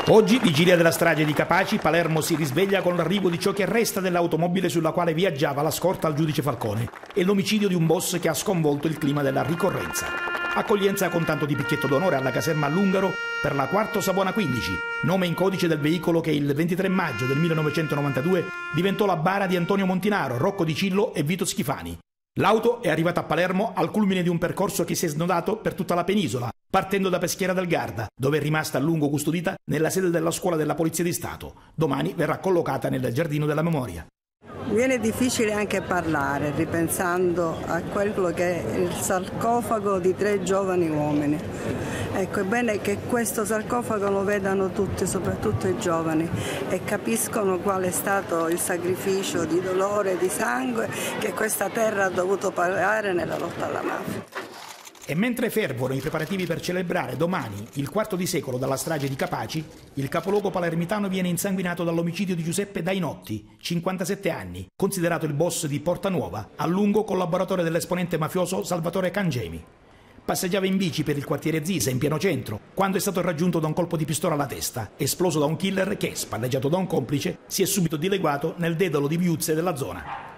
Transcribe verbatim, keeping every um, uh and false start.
Oggi, vigilia della strage di Capaci, Palermo si risveglia con l'arrivo di ciò che resta dell'automobile sulla quale viaggiava la scorta al giudice Falcone e l'omicidio di un boss che ha sconvolto il clima della ricorrenza. Accoglienza con tanto di picchetto d'onore alla caserma Lungaro per la Quarto Savona quindici, nome in codice del veicolo che il ventitré maggio del millenovecentonovantadue diventò la bara di Antonio Montinaro, Rocco Di Cillo e Vito Schifani. L'auto è arrivata a Palermo al culmine di un percorso che si è snodato per tutta la penisola, partendo da Peschiera del Garda, dove è rimasta a lungo custodita nella sede della Scuola della Polizia di Stato. Domani verrà collocata nel Giardino della Memoria. Viene difficile anche parlare, ripensando a quello che è il sarcofago di tre giovani uomini. Ecco, è bene che questo sarcofago lo vedano tutti, soprattutto i giovani, e capiscono qual è stato il sacrificio di dolore e di sangue che questa terra ha dovuto pagare nella lotta alla mafia. E mentre fervono i preparativi per celebrare domani il quarto di secolo dalla strage di Capaci, il capoluogo palermitano viene insanguinato dall'omicidio di Giuseppe Dainotti, cinquantasette anni, considerato il boss di Porta Nuova, a lungo collaboratore dell'esponente mafioso Salvatore Cangemi. Passeggiava in bici per il quartiere Zisa, in pieno centro, quando è stato raggiunto da un colpo di pistola alla testa, esploso da un killer che, spalleggiato da un complice, si è subito dileguato nel dedalo di viuzze della zona.